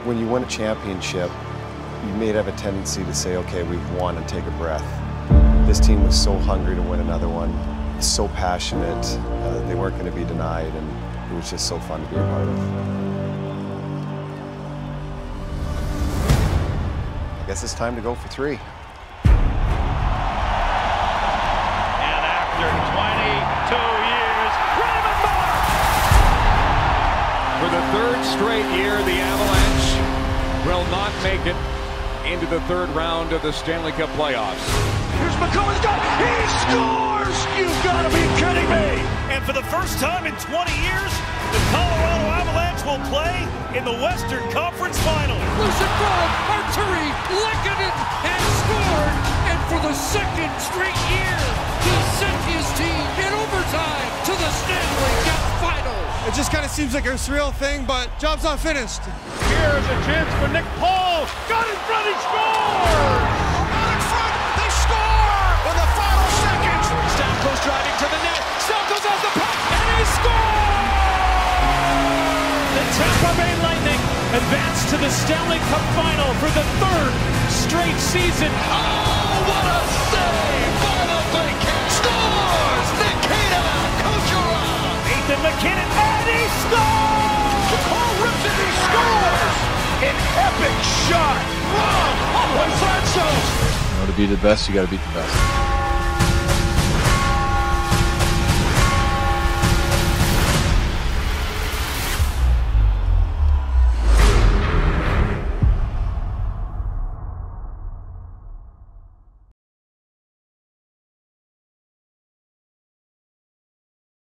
When you win a championship, you may have a tendency to say, okay, we've won, and take a breath. This team was so hungry to win another one, so passionate, they weren't going to be denied, and it was just so fun to be a part of. I guess it's time to go for 3. And after 22 years, Raymond Bourque! For the 3rd straight year, the Avalanche will not make it into the 3rd round of the Stanley Cup playoffs. Here's McCollum's got, he scores! You've got to be kidding me! And for the first time in 20 years, the Colorado Avalanche will play in the Western Conference Final. Lucenbrod, Arturi, Lehkonen has scored, and for the 2nd straight year, he sent his team in overtime to the Stanley Cup Final. It just kind of seems like a surreal thing, but job's not finished. Here's a chance for Nick Paul. Got in front, he scores! Out in front, they score! In the final seconds. Stamkos driving to the net. Stamkos has the puck, and he scores! The Tampa Bay Lightning advance to the Stanley Cup Final for the 3rd straight season. Oh, what a save by the Vikings! Scores! Nikita Kucherov! Nathan MacKinnon, and he scores! Cole rips it, he scores! An epic shot! Wrong! On one side, so. To be the best, you got to beat the best.